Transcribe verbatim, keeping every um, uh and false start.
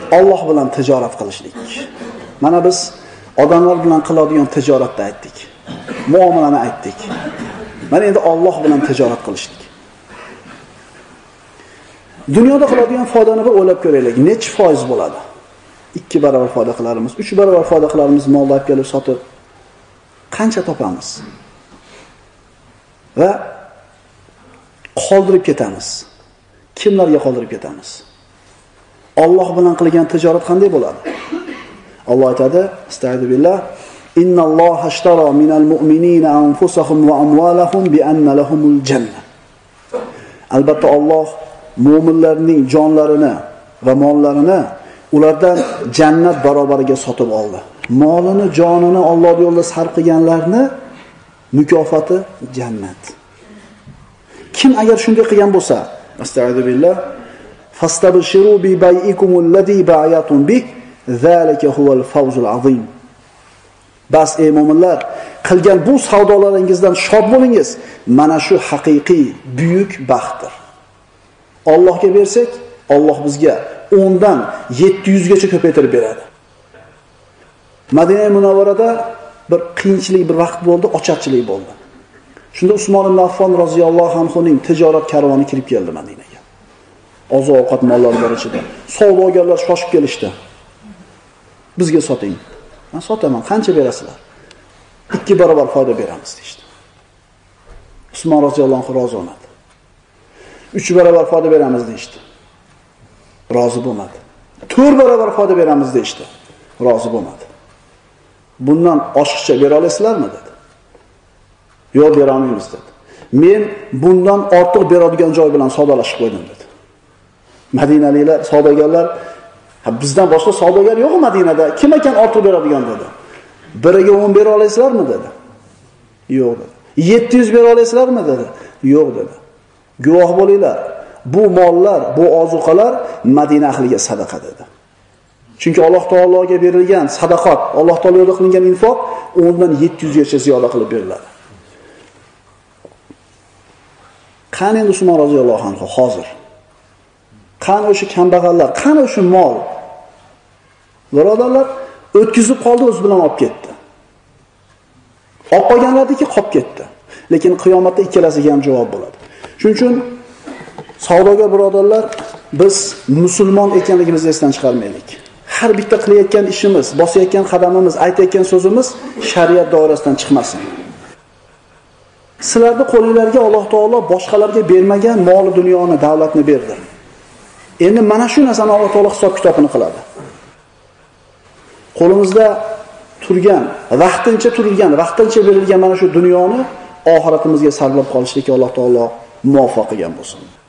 Alloh bilan tijorat qilishlik. Mana biz odamlar bilan qiladigan tijoratni aytdik. Muomalani aytdik. Mana endi Alloh bilan tijorat qilishlik. Dunyoda qiladigan foydani bir o'ylab ko'raylik. Necha foiz bo'ladi? ikki barobar foyda qilarmiz, uch barobar foyda qilarmiz, molni olib kelib sotib qancha topamiz? Va qoldirib ketamiz. Kimlarga qoldirib ketamiz? Alloh bilan qilgan tijorat qanday bo'ladi? Alloh aytadi: "Estaizu billah, innalloha ashtara minal mu'minina anfusahum va amwalahum bi anna lahumul jannah." Albatta Alloh mu'minlarning jonlarini va mollarini ulardan jannat barobariga sotib oldi. Molini, jonini Alloh yo'lida sarf qilganlarni mukofoti jannat. Kim agar shunday qilgan bo'lsa, astag'firu billah, fastabshiru bi bay'ikumul ladzi ba'yatum bih, zalika huval fawzul azim. Bas ey mu'minlar, qilgan bu savdolaringizdan shod bo'lingiz. Mana shu haqiqiy buyuk baxtdir. Allohga bersak, Alloh bizga o'ndan yetti yuz gacha ko'paytirib beradi. Madina Munavvarada bir qiyinchilik, bir vaqt bo'ldi, ocharchilik bo'ldi. Shunda Usmon ibn Affon roziyallohu anhuning tijorat karvoni kirib keldi Madinaga. Oziq-ovqat mollari bor ichida. Savdogarlar shoshib kelishdi. Bizga soting. Men sotaman, qancha berasizlar? ikki barobar foyda beramiz deydi. Usmon roziyallohu anhu rozi bo'lmadi. uch barobar foyda beramiz deydi. Rozi bo'lmadi. to'rt barobar foyda beramiz deydi. Rozi bo'lmadi. Bundan oshiqcha bera olasizlarmi dedi. Yo'q, bera olmaymiz dedi. Men bundan ortiq beradigan joy bilan savdolashib qo'ydim dedi. Madinaliklar, savdogarlar, bizdan boshqa savdogar yo'q Madinada. Kim ekan ortiq beradigan dedi. Biriga o'n bera olasizlarmi dedi. Yo'q dedi. yetti yuz bera olasizlarmi dedi. Yo'q dedi. Guvoh bo'linglar. Bu mollar, bu ozuqalar Madina ahliga sadaqa dedi. Chunki Alloh taologa berilgan sadaqat, Alloh taolo yo'lida qilingan infoq o'ndan yetti yuz gacha ziyoda qilib beriladi. Qani endi Usmon roziyallohu anhu hozir? Qani o'sha kambag'allar, qani o'sha mol? Birodarlar, o'tkizib qoldi, o'z bilan olib ketdi. Olib qolganlardiki qolib ketdi. Lekin qiyomatda ikkalasiga ham javob bo'ladi. Shuning uchun savdogar birodarlar, biz musulmon ekanligimizni esdan chiqarmaylik. Har bitta qilayotgan ishimiz, bosayotgan qadamimiz, aytayotgan so'zimiz shariat doirasidan chiqmasin. Sizlarning qo'lingizga Alloh taolo boshqalarga bermagan mol dunyoni, davlatni berdi. Endi mana shu narsani Alloh taolo hisob-kitobini qiladi. Qo'limizda turgan, vaqtincha turilgan, vaqtincha berilgan mana shu dunyoni oxiratimizga sarflab qolishlikka Alloh taolo muvaffaq qilgan bo'lsin.